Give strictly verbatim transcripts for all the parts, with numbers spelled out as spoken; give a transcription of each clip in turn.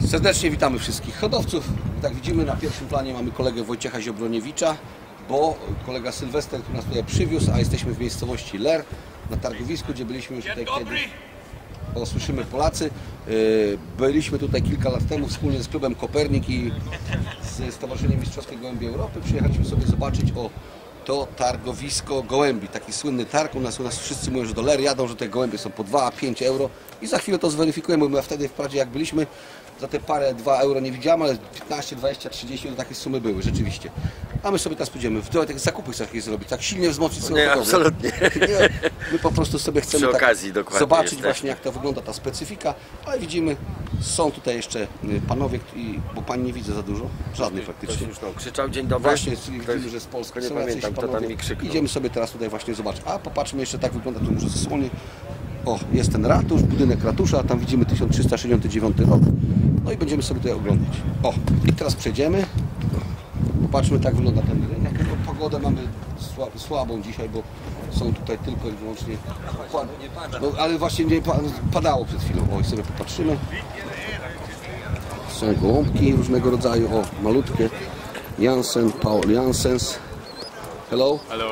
Serdecznie witamy wszystkich hodowców. Jak widzimy, na pierwszym planie mamy kolegę Wojciecha Ziobroniewicza, bo kolega Sylwester, który nas tutaj przywiózł, a jesteśmy w miejscowości Ler, na targowisku, gdzie byliśmy już tutaj kiedyś. O, słyszymy Polacy. Byliśmy tutaj kilka lat temu wspólnie z klubem Kopernik i z Stowarzyszeniem Mistrzowskiej Gołębi Europy. Przyjechaliśmy sobie zobaczyć o to targowisko gołębi, taki słynny targ. U nas, u nas wszyscy mówią, że do Ler jadą, że te gołębie są po dwa a pięć euro i za chwilę to zweryfikujemy, bo wtedy wprawdzie jak byliśmy, za te parę dwa euro nie widziałem, ale piętnaście, dwadzieścia, trzydzieści to takie sumy były rzeczywiście. A my sobie teraz pójdziemy, w teorii zakupy chcesz jakieś zrobić, tak silnie wzmocnić swoją Nie, hodowlę. absolutnie. Nie, my po prostu sobie chcemy Przy okazji, tak dokładnie zobaczyć jesteśmy. właśnie, jak to wygląda ta specyfika, ale widzimy, są tutaj jeszcze panowie, i, bo pani nie widzę za dużo, żadnych praktycznie. Już no, krzyczał dzień dobry. Właśnie widzimy, że z Polski nie są jacyś pamiętam, kto tam panowie. mi krzyknął. Idziemy sobie teraz tutaj właśnie zobaczyć. A popatrzmy jeszcze, tak wygląda tu może zasłonie. O, jest ten ratusz, budynek ratusza, tam widzimy tysiąc trzysta sześćdziesiąty dziewiąty rok. No i będziemy sobie tutaj oglądać. O, i teraz przejdziemy. Popatrzmy, tak wygląda ten rynek. No, pogodę mamy słabą dzisiaj, bo są tutaj tylko i wyłącznie... No, ale właśnie nie padało przed chwilą. O, i sobie popatrzymy. Są gołąbki różnego rodzaju. O, malutkie. Jansen, Paul Jansens. Hello. Hello.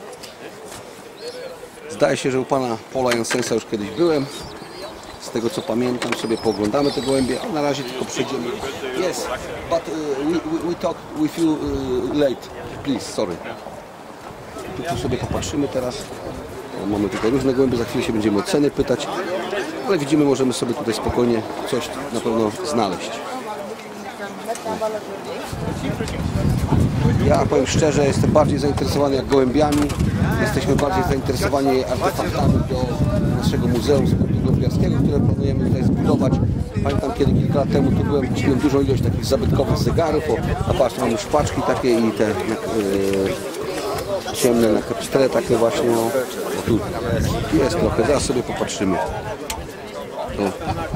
Zdaje się, że u pana Paula Jansensa już kiedyś byłem. Z tego co pamiętam, sobie pooglądamy te gołębie, a na razie tylko przejdziemy. Yes, but uh, we, we, we talk with you uh, late. Please, sorry. Tu, tu sobie popatrzymy teraz. O, mamy tutaj różne gołębie, za chwilę się będziemy o ceny pytać. Ale widzimy, możemy sobie tutaj spokojnie coś na pewno znaleźć. Ja powiem szczerze, jestem bardziej zainteresowany jak gołębiami. Jesteśmy bardziej zainteresowani artefaktami do naszego muzeum sportu gołębiarskiego, które planujemy tutaj zbudować. Pamiętam, kiedy kilka lat temu tu byłem, kupiłem dużą ilość takich zabytkowych zegarów. O, a patrz, mamy szpaczki takie i te yy, ciemne na cztery takie właśnie. O, o, tu jest trochę, zaraz sobie popatrzymy. O.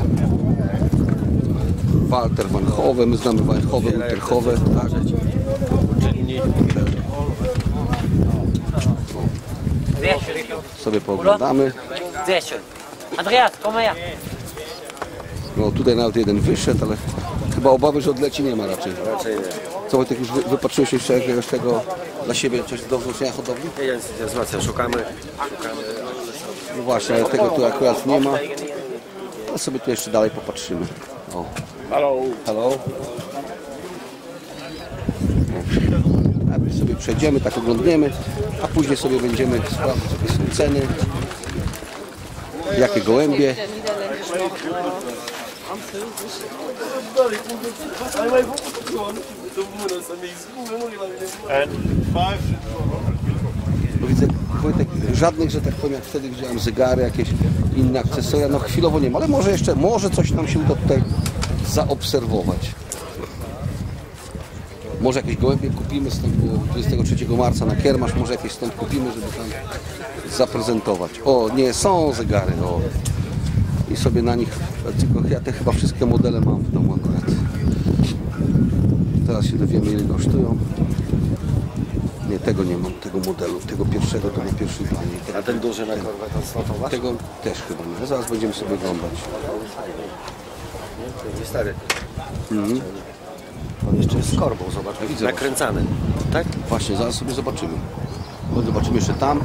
Walter Van Hove, my znamy Van Hove, Unterhove, tak. Sobie pooglądamy. Andreas, komm her. No tutaj nawet jeden wyszedł, ale chyba obawy, że odleci nie ma raczej. Raczej nie. Co Wojtek, już wy, wypatrzyłeś jeszcze jakiegoś tego dla siebie, coś do wzmocnienia hodowli? Jest, jest mocno, szukamy. szukamy. No właśnie, ale tego tu akurat nie ma. A sobie tu jeszcze dalej popatrzymy. O. Hello. Hello. Najpierw sobie przejdziemy, tak oglądniemy, a później sobie będziemy sprawdzać, jakie są ceny, jakie gołębie. Bo widzę, Wojtek, żadnych, że tak powiem, jak wtedy widziałem zegary, jakieś inne akcesoria, no chwilowo nie ma, ale może jeszcze, może coś nam się uda tutaj zaobserwować. Może jakieś gołębie kupimy stąd, bo dwudziestego trzeciego marca na kiermasz, może jakieś stąd kupimy, żeby tam zaprezentować. O, nie, są zegary, o. I sobie na nich, tylko ja te chyba wszystkie modele mam w domu akurat. Teraz się dowiemy, ile kosztują. Nie, tego nie mam, tego modelu, tego pierwszego, to na pierwszym planie. Tego, A ten duży na korwetę slotować? tego też chyba nie. Zaraz będziemy sobie oglądać. Nie, stary. Mhm. On jeszcze jest z korbą, zobacz. Widzę Nakręcany. Tak? Właśnie, zaraz sobie zobaczymy. No, zobaczymy jeszcze tam.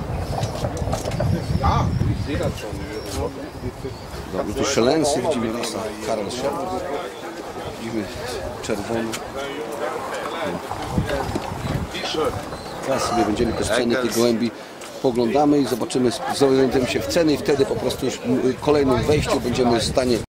Dobrze, tu szelensy, widzimy rasa Karel Szelens. Widzimy czerwony. Teraz sobie będziemy też ceny tych gołębi poglądamy i zobaczymy, zorientujemy się w ceny i wtedy po prostu już w kolejnym wejściu będziemy w stanie